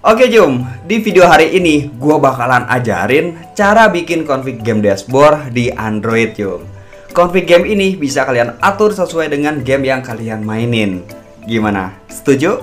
Oke Jum, di video hari ini gua bakalan ajarin cara bikin config game dashboard di Android Jum. Config game ini bisa kalian atur sesuai dengan game yang kalian mainin. Gimana? Setuju?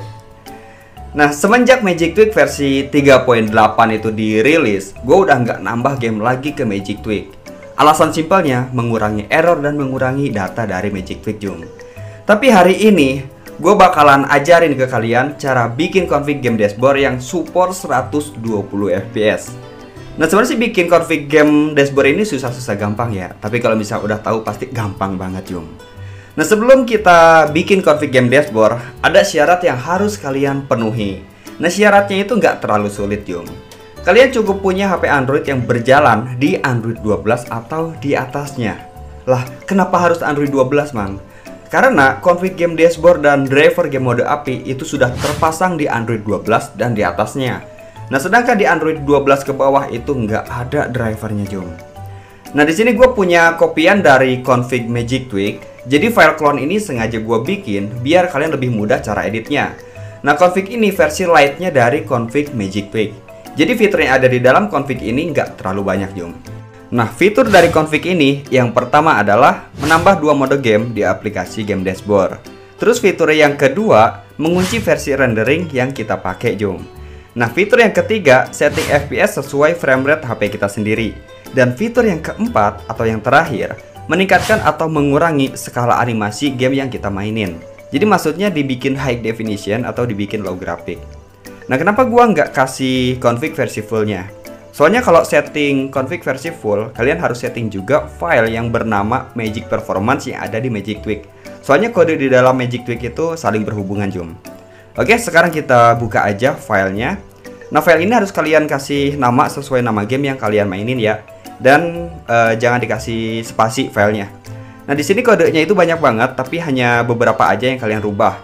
Nah, semenjak Magic Tweak versi 3.8 itu dirilis, gua udah nggak nambah game lagi ke Magic Tweak. Alasan simpelnya mengurangi error dan mengurangi data dari Magic Tweak Jum. Tapi hari ini gue bakalan ajarin ke kalian cara bikin config game dashboard yang support 120 fps. Nah, sebenarnya sih bikin config game dashboard ini susah-susah gampang ya. Tapi kalau misalnya udah tahu pasti gampang banget Jum. Nah, sebelum kita bikin config game dashboard, ada syarat yang harus kalian penuhi. Nah, syaratnya itu nggak terlalu sulit Jum. Kalian cukup punya HP Android yang berjalan di Android 12 atau di atasnya. Lah, kenapa harus Android 12 Mang? Karena config game dashboard dan driver game mode API itu sudah terpasang di Android 12 dan di atasnya. Nah, sedangkan di Android 12 ke bawah itu nggak ada drivernya Jum. Nah, di sini gue punya kopian dari config Magic Tweak. Jadi file clone ini sengaja gue bikin biar kalian lebih mudah cara editnya. Nah, config ini versi light-nya dari config Magic Tweak. Jadi fitur yang ada di dalam config ini nggak terlalu banyak Jum. Nah, fitur dari config ini yang pertama adalah menambah dua mode game di aplikasi game dashboard. Terus fitur yang kedua, mengunci versi rendering yang kita pakai Jum. Nah, fitur yang ketiga, setting FPS sesuai framerate HP kita sendiri. Dan fitur yang keempat atau yang terakhir, meningkatkan atau mengurangi skala animasi game yang kita mainin. Jadi maksudnya dibikin high definition atau dibikin low graphic. Nah, kenapa gua nggak kasih config versi fullnya? Soalnya kalau setting config versi full, kalian harus setting juga file yang bernama Magic Performance yang ada di Magic Tweak. Soalnya kode di dalam Magic Tweak itu saling berhubungan Jum. Oke, sekarang kita buka aja filenya. Nah, file ini harus kalian kasih nama sesuai nama game yang kalian mainin ya. Dan jangan dikasih spasi filenya. Nah, di sini kodenya itu banyak banget, tapi hanya beberapa aja yang kalian rubah.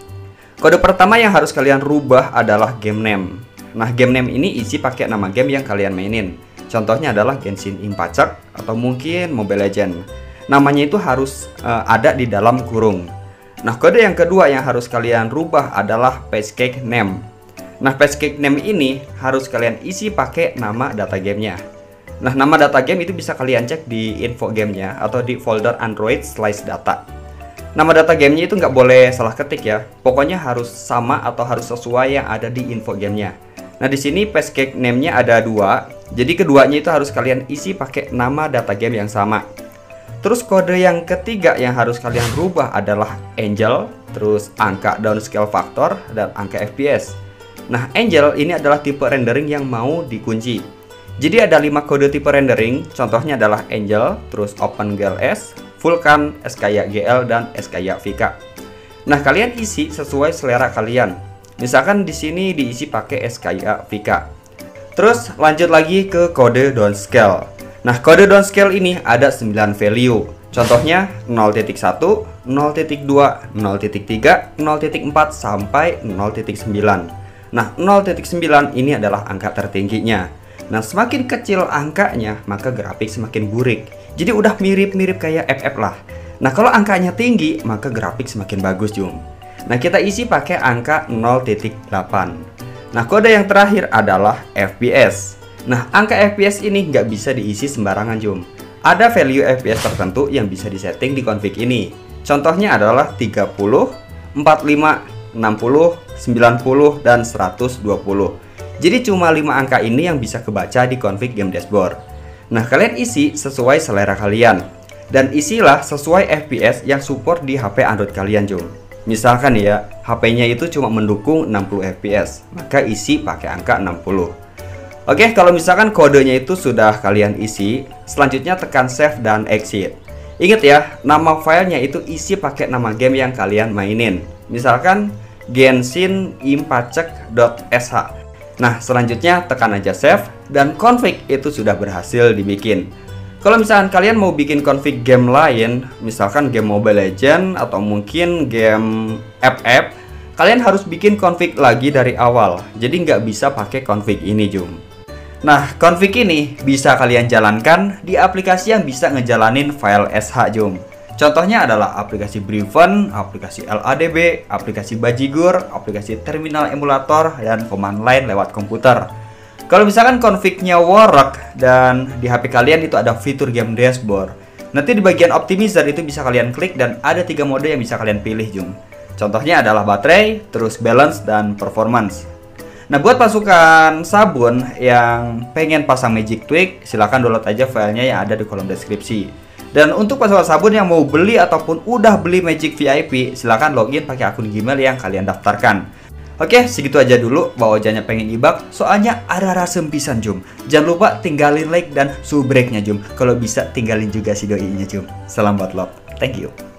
Kode pertama yang harus kalian rubah adalah game name. Nah, game name ini isi pakai nama game yang kalian mainin. Contohnya adalah Genshin Impact atau mungkin Mobile Legends. Namanya itu harus ada di dalam kurung. Nah, kode yang kedua yang harus kalian rubah adalah package name. Nah, package name ini harus kalian isi pakai nama data gamenya. Nah, nama data game itu bisa kalian cek di info gamenya atau di folder Android/data. Nama data gamenya itu nggak boleh salah ketik ya. Pokoknya harus sama atau harus sesuai yang ada di info gamenya. Nah, di sini package name-nya ada dua. Jadi keduanya itu harus kalian isi pakai nama data game yang sama. Terus kode yang ketiga yang harus kalian rubah adalah Angel, terus angka downscale factor dan angka FPS. Nah, Angel ini adalah tipe rendering yang mau dikunci. Jadi ada 5 kode tipe rendering, contohnya adalah Angel, terus OpenGLS, Vulkan, Skya GL dan Skya VK. Nah, kalian isi sesuai selera kalian. Misalkan di sini diisi pakai Skya VK. Terus lanjut lagi ke kode downscale. Nah, kode downscale ini ada 9 value. Contohnya 0.1, 0.2, 0.3, 0.4 sampai 0.9. Nah, 0.9 ini adalah angka tertingginya. Nah, semakin kecil angkanya, maka grafik semakin burik. Jadi udah mirip-mirip kayak FF lah. Nah, kalau angkanya tinggi, maka grafik semakin bagus Jum. Nah, kita isi pakai angka 0.8. Nah, kode yang terakhir adalah FPS. Nah, angka FPS ini nggak bisa diisi sembarangan Jum. Ada value FPS tertentu yang bisa disetting di config ini. Contohnya adalah 30, 45, 60, 90, dan 120. Jadi cuma 5 angka ini yang bisa kebaca di config game dashboard. Nah, kalian isi sesuai selera kalian. Dan isilah sesuai FPS yang support di HP Android kalian Jum. Misalkan ya, HP-nya itu cuma mendukung 60 fps, maka isi pakai angka 60. Oke, kalau misalkan kodenya itu sudah kalian isi, selanjutnya tekan save dan exit. Ingat ya, nama filenya itu isi pakai nama game yang kalian mainin. Misalkan Genshin Impact.sh. Nah, selanjutnya tekan aja save dan config itu sudah berhasil dibikin. Kalau misalkan kalian mau bikin config game lain, misalkan game Mobile Legends atau mungkin game FF, kalian harus bikin config lagi dari awal. Jadi nggak bisa pakai config ini Jum. Nah, config ini bisa kalian jalankan di aplikasi yang bisa ngejalanin file SH Jum. Contohnya adalah aplikasi Briven, aplikasi LADB, aplikasi Bajigur, aplikasi terminal emulator, dan command line lewat komputer. Kalau misalkan config-nya work dan di HP kalian itu ada fitur game dashboard, nanti di bagian optimizer itu bisa kalian klik dan ada 3 mode yang bisa kalian pilih, Jung. Contohnya adalah baterai, terus balance, dan performance. Nah, buat pasukan sabun yang pengen pasang Magic Tweak, silahkan download aja filenya yang ada di kolom deskripsi. Dan untuk pasukan sabun yang mau beli ataupun udah beli Magic VIP, silahkan login pakai akun Gmail yang kalian daftarkan. Oke, segitu aja dulu. Bang Ojanya pengen ibak, soalnya ada rasa pisan, Jum. Jangan lupa tinggalin like dan subrek-nya, Jum. Kalau bisa tinggalin juga si doi-nya, Jum. Salam buat love. Thank you.